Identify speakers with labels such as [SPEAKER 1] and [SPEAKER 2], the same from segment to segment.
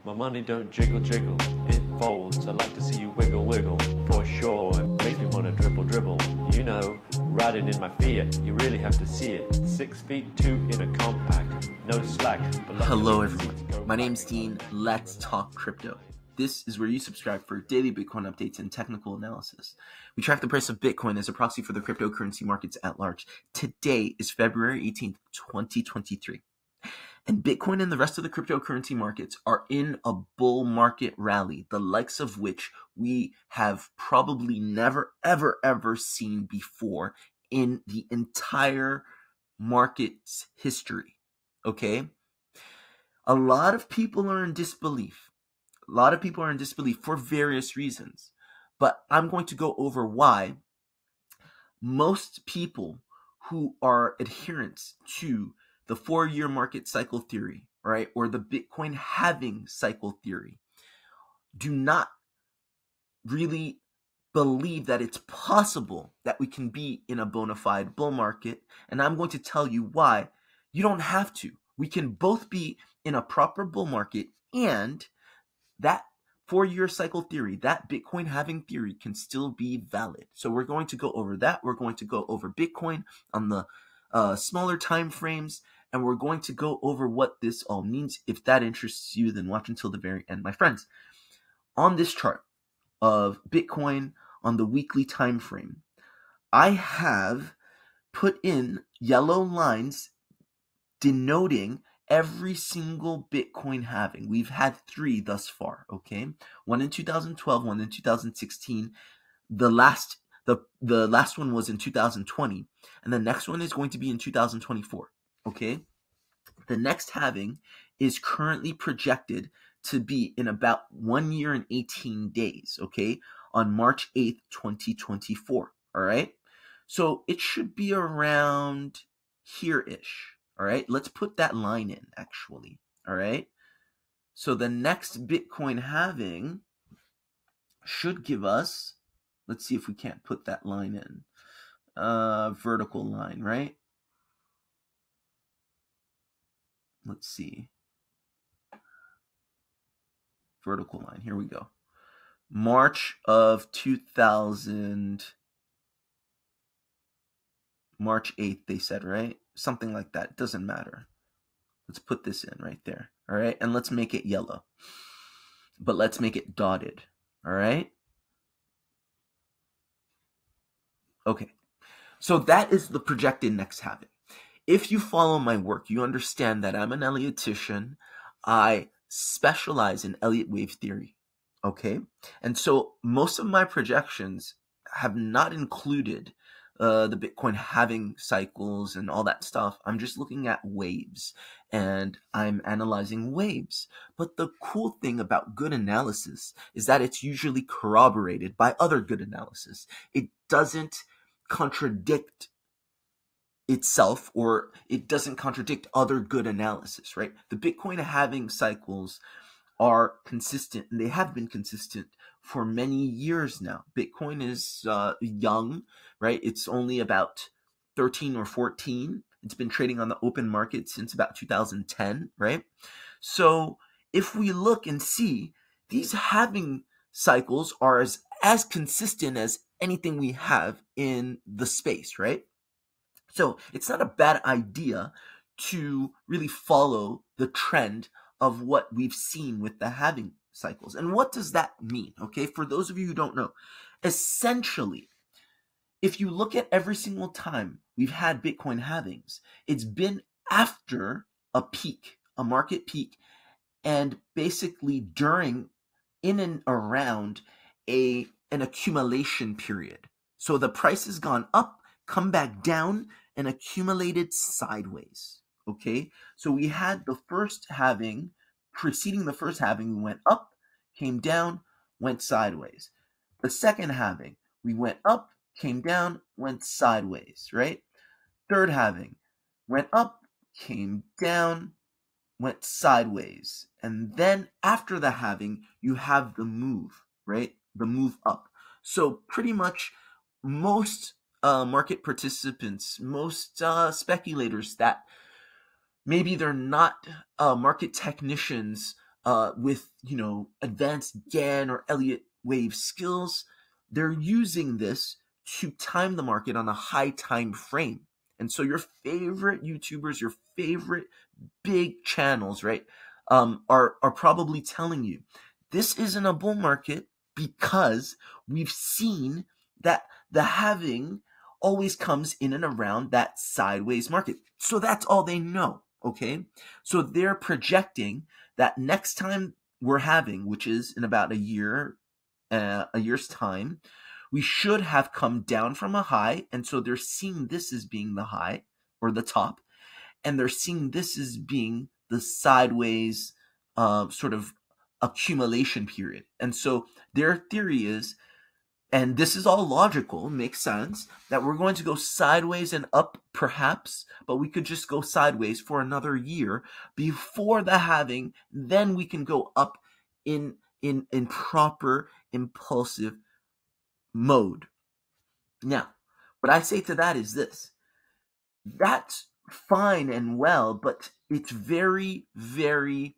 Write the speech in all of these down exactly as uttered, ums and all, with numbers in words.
[SPEAKER 1] My money don't jiggle jiggle, it folds. I like to see you wiggle wiggle, for sure. It makes me wanna dribble dribble. You know, riding in my Fiat, you really have to see it. Six feet two in a compact, no slack.
[SPEAKER 2] Hello everyone, my name's Dean. Let's talk crypto. This is where you subscribe for daily Bitcoin updates and technical analysis. We track the price of Bitcoin as a proxy for the cryptocurrency markets at large. Today is February eighteenth, twenty twenty-three. And Bitcoin and the rest of the cryptocurrency markets are in a bull market rally, the likes of which we have probably never, ever, ever seen before in the entire market's history. Okay? A lot of people are in disbelief. A lot of people are in disbelief for various reasons. But I'm going to go over why most people who are adherents to the four-year market cycle theory, right, or the Bitcoin halving cycle theory, do not really believe that it's possible that we can be in a bona fide bull market. And I'm going to tell you why. You don't have to. We can both be in a proper bull market, and that four-year cycle theory, that Bitcoin halving theory, can still be valid. So we're going to go over that. We're going to go over Bitcoin on the uh, smaller time frames, and we're going to go over what this all means. If that interests you, then watch until the very end, my friends. On this chart of Bitcoin on the weekly time frame, I have put in yellow lines denoting every single Bitcoin halving. We've had three thus far, okay? One in two thousand twelve, one in two thousand sixteen. The last the the last one was in two thousand twenty, and the next one is going to be in two thousand twenty-four, okay? The next halving is currently projected to be in about one year and eighteen days, okay? On March eighth, twenty twenty-four, all right? So it should be around here-ish. All right, let's put that line in, actually. All right, so the next Bitcoin halving should give us, let's see if we can't put that line in, uh, vertical line, right? Let's see. Vertical line, here we go. March of two thousand, March eighth, they said, right? Something like that. It doesn't matter. Let's put this in right there. All right. And let's make it yellow. But let's make it dotted. All right. Okay. So that is the projected next halving. If you follow my work, you understand that I'm an Elliottician. I specialize in Elliott wave theory. Okay. And so most of my projections have not included Uh, the Bitcoin halving cycles and all that stuff. I'm just looking at waves, and I'm analyzing waves. But the cool thing about good analysis is that it's usually corroborated by other good analysis. It doesn't contradict itself, or it doesn't contradict other good analysis, right? The Bitcoin halving cycles are consistent, and they have been consistent for many years now. Bitcoin is uh, young, right? It's only about thirteen or fourteen. It's been trading on the open market since about two thousand ten, right? So if we look and see, these halving cycles are as, as consistent as anything we have in the space, right? So it's not a bad idea to really follow the trend of what we've seen with the halving cycles. And what does that mean? Okay, for those of you who don't know, essentially, if you look at every single time we've had Bitcoin halvings, it's been after a peak, a market peak, and basically during, in and around a an accumulation period. So the price has gone up, come back down, and accumulated sideways. Okay, so we had the first halving, preceding the first halving, we went up, came down, went sideways. The second halving, we went up, came down, went sideways, right? Third halving, went up, came down, went sideways. And then after the halving, you have the move, right? The move up. So pretty much most uh, market participants, most uh, speculators that maybe they're not uh, market technicians, uh, with, you know, advanced Gann or Elliott wave skills, they're using this to time the market on a high time frame. And so your favorite YouTubers, your favorite big channels, right, um, are, are probably telling you this isn't a bull market because we've seen that the halving always comes in and around that sideways market. So that's all they know, okay? So they're projecting that next time we're having, which is in about a year, uh, a year's time, we should have come down from a high, and so they're seeing this as being the high or the top, and they're seeing this as being the sideways uh, sort of accumulation period. And so their theory is, and this is all logical, makes sense, that we're going to go sideways and up perhaps, but we could just go sideways for another year before the halving, then we can go up in in in proper impulsive mode. Now, what I say to that is this: that's fine and well, but it's very, very,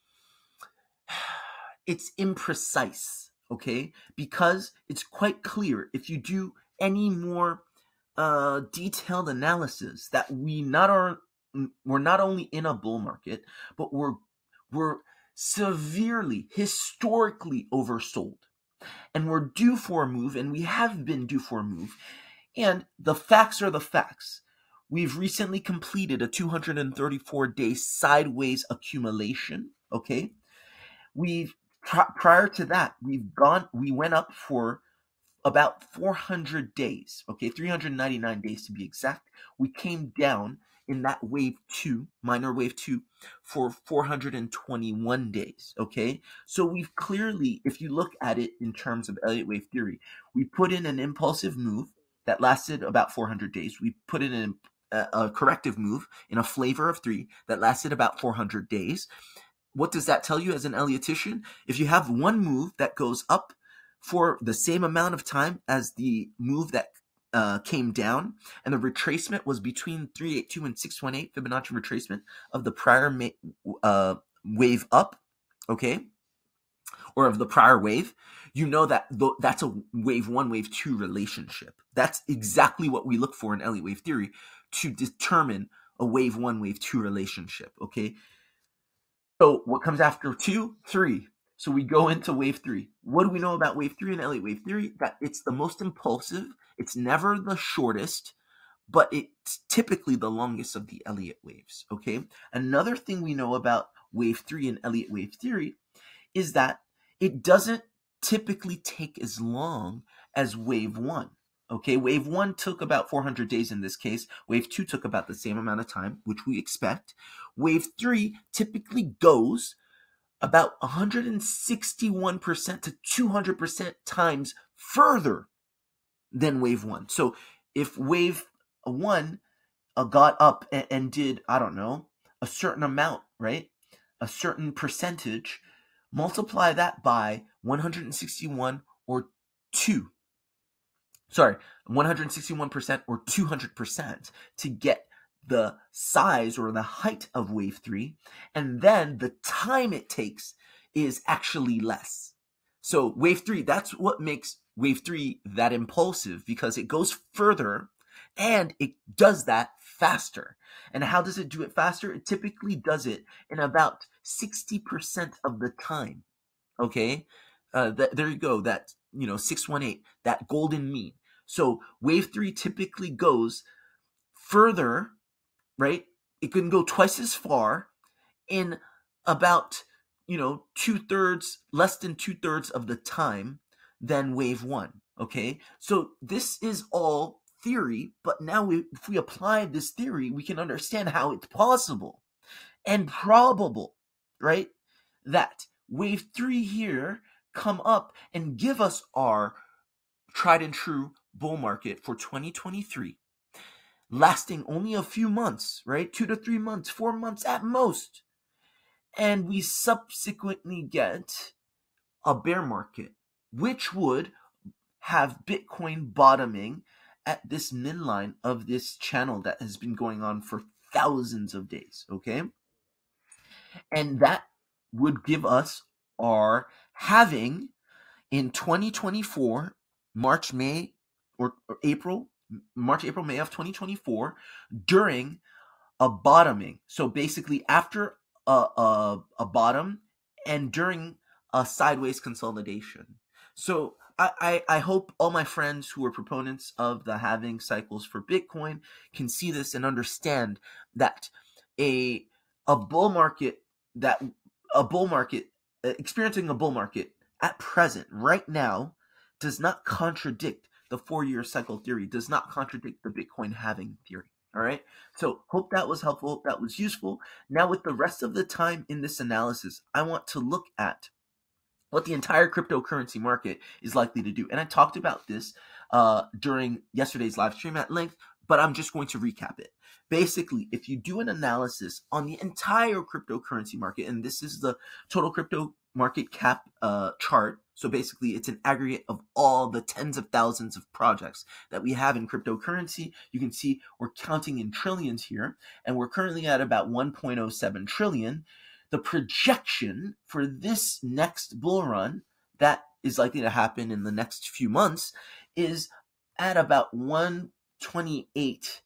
[SPEAKER 2] it's imprecise, okay? Because it's quite clear if you do any more uh, detailed analysis that we not are we're not only in a bull market, but we're we're severely, historically oversold, and we're due for a move, and we have been due for a move, and the facts are the facts. We've recently completed a two hundred thirty-four day sideways accumulation, okay? We've prior to that, we've gone we went up for about four hundred days, okay? three hundred ninety-nine days to be exact. We came down in that wave two, minor wave two, for four hundred twenty-one days, okay? So we've clearly, if you look at it in terms of Elliott wave theory, we put in an impulsive move that lasted about four hundred days. We put in an A, a corrective move in a flavor of three that lasted about four hundred days. What does that tell you as an Elliottian? If you have one move that goes up for the same amount of time as the move that uh, came down, and the retracement was between three eighty-two and six eighteen, Fibonacci retracement of the prior ma- uh, wave up, okay, or of the prior wave, you know that th- that's a wave one, wave two relationship. That's exactly what we look for in Elliott wave theory to determine a wave one, wave two relationship, okay? So what comes after two? Three. So we go into wave three. What do we know about wave three and Elliott wave theory? That it's the most impulsive. It's never the shortest, but it's typically the longest of the Elliott waves, okay? Another thing we know about wave three and Elliott wave theory is that it doesn't typically take as long as wave one. Okay, wave one took about four hundred days in this case. Wave two took about the same amount of time, which we expect. Wave three typically goes about one hundred sixty-one percent to two hundred percent times further than wave one. So if wave one uh, got up and, and did, I don't know, a certain amount, right? A certain percentage, multiply that by one hundred sixty-one or two. Sorry, one hundred sixty-one percent or two hundred percent to get the size or the height of wave three, and then the time it takes is actually less. So wave three, that's what makes wave three that impulsive, because it goes further and it does that faster. And how does it do it faster? It typically does it in about sixty percent of the time. Okay, uh, th- there you go. That, you know, six one eight, that golden mean. So wave three typically goes further, right? It can go twice as far in about, you know, two thirds, less than two thirds of the time than wave one. Okay, so this is all theory, but now we, if we apply this theory, we can understand how it's possible and probable, right, that wave three here come up and give us our tried and true bull market for twenty twenty-three, lasting only a few months, right? Two to three months, four months at most. And we subsequently get a bear market, which would have Bitcoin bottoming at this midline of this channel that has been going on for thousands of days, okay? And that would give us our halving in twenty twenty-four, March, May, or, or April, March, April, May of twenty twenty-four, during a bottoming. So basically after a, a, a bottom and during a sideways consolidation. So I, I, I hope all my friends who are proponents of the halving cycles for Bitcoin can see this and understand that a a bull market that a bull market experiencing a bull market at present right now does not contradict the four-year cycle theory, does not contradict the Bitcoin halving theory. All right. So hope that was helpful. Hope that was useful. Now with the rest of the time in this analysis, I want to look at what the entire cryptocurrency market is likely to do. And I talked about this uh, during yesterday's live stream at length, but I'm just going to recap it. Basically, if you do an analysis on the entire cryptocurrency market, and this is the total crypto market cap uh, chart. So basically, it's an aggregate of all the tens of thousands of projects that we have in cryptocurrency. You can see we're counting in trillions here, and we're currently at about one point oh seven trillion. The projection for this next bull run that is likely to happen in the next few months is at about one twenty-eight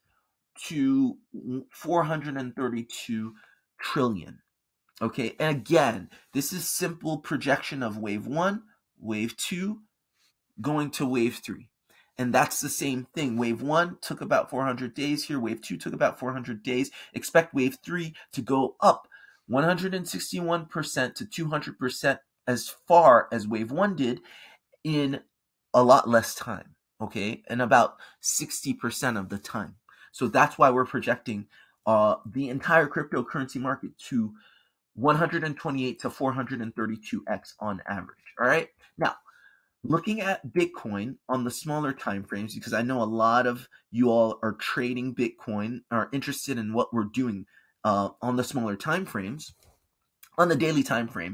[SPEAKER 2] to four hundred thirty-two trillion. Okay, and again, this is simple projection of wave one, wave two, going to wave three. And that's the same thing. Wave one took about four hundred days here. Wave two took about four hundred days. Expect wave three to go up one hundred sixty-one percent to two hundred percent as far as wave one did in a lot less time. Okay, and about sixty percent of the time. So that's why we're projecting uh, the entire cryptocurrency market to one hundred twenty-eight to four hundred thirty-two x on average. All right. Now, looking at Bitcoin on the smaller time frames, because I know a lot of you all are trading Bitcoin, are interested in what we're doing uh, on the smaller time frames, on the daily time frame.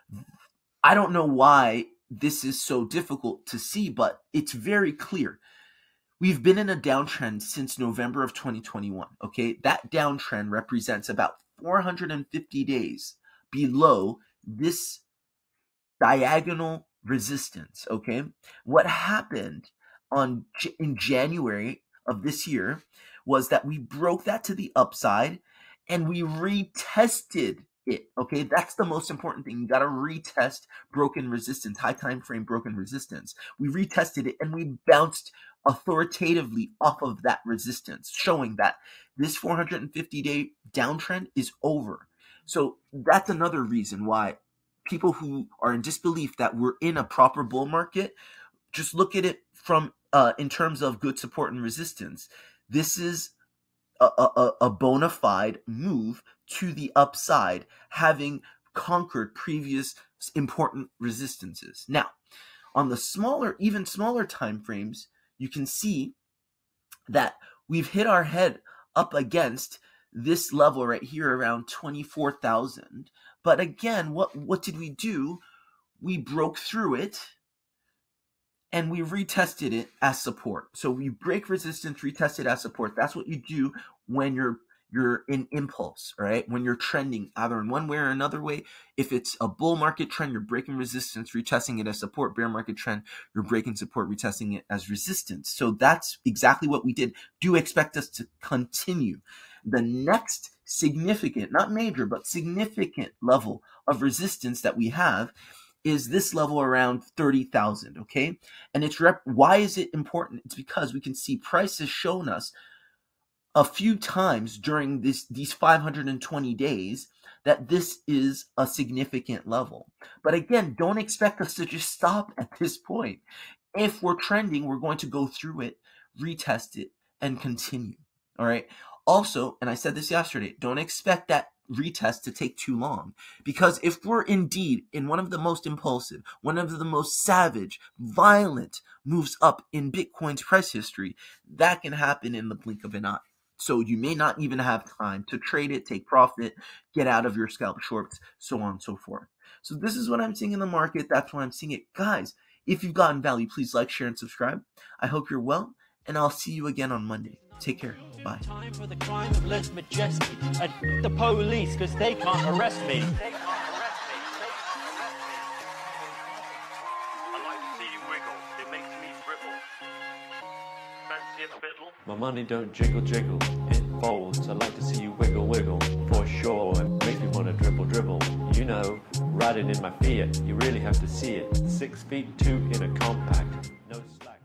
[SPEAKER 2] I don't know why this is so difficult to see, but it's very clear. We've been in a downtrend since November of twenty twenty-one, okay? That downtrend represents about four hundred fifty days below this diagonal resistance, okay? What happened on in January of this year was that we broke that to the upside and we retested it, okay? That's the most important thing. You got to retest broken resistance, high time frame broken resistance. We retested it and we bounced authoritatively off of that resistance, showing that this four hundred fifty day downtrend is over. So that's another reason why people who are in disbelief that we're in a proper bull market, just look at it from uh, in terms of good support and resistance. This is a, a, a bona fide move to the upside, having conquered previous important resistances. Now, on the smaller, even smaller time frames, you can see that we've hit our head up against this level right here around twenty-four thousand. But again, what, what did we do? We broke through it and we retested it as support. So we break resistance, retest it as support. That's what you do when you're you're in impulse, right? When you're trending either in one way or another way. If it's a bull market trend, you're breaking resistance, retesting it as support. Bear market trend, you're breaking support, retesting it as resistance. So that's exactly what we did. Do expect us to continue. The next significant, not major, but significant level of resistance that we have is this level around thirty thousand, okay? And it's rep- why is it important? It's because we can see price has shown us a few times during this these five hundred twenty days that this is a significant level. But again, don't expect us to just stop at this point. If we're trending, we're going to go through it, retest it, and continue, all right? Also, and I said this yesterday, don't expect that retest to take too long, because if we're indeed in one of the most impulsive, one of the most savage, violent moves up in Bitcoin's price history, that can happen in the blink of an eye. So you may not even have time to trade it, take profit, get out of your scalp shorts, so on and so forth. So this is what I'm seeing in the market. That's why I'm seeing it. Guys, if you've gotten value, please like, share, and subscribe. I hope you're well, and I'll see you again on Monday. Take care. Bye.
[SPEAKER 1] Time for the crime of Les Majeski and the police, because they can't arrest me. They can't arrest me. My money don't jiggle jiggle, it folds. I'd like to see you wiggle wiggle, for sure. It makes me wanna dribble dribble. You know, riding in my Fiat, you really have to see it. Six feet two in a compact, no slack.